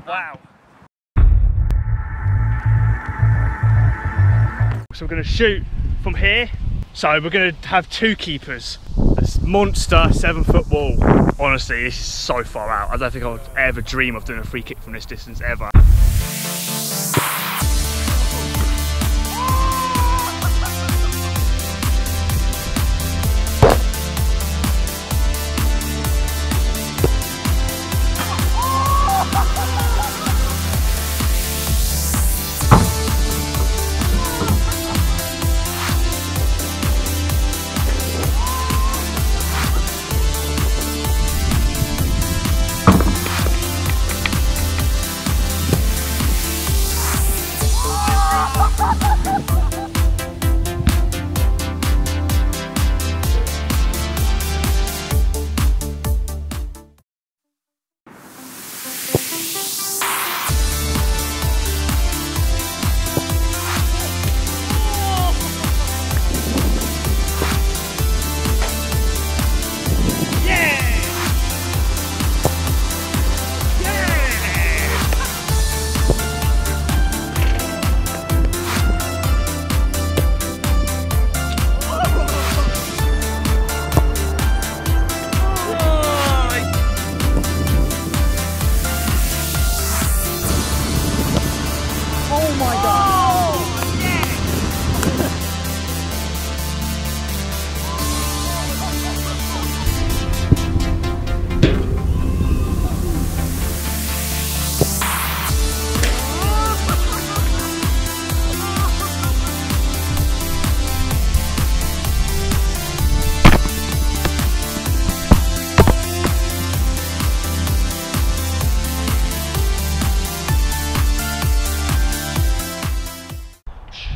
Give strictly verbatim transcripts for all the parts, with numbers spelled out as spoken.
Wow. So we're going to shoot from here. So we're going to have two keepers. This monster seven foot wall. Honestly, this is so far out. I don't think I would ever dream of doing a free kick from this distance ever.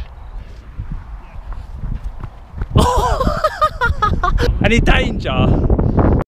Any danger?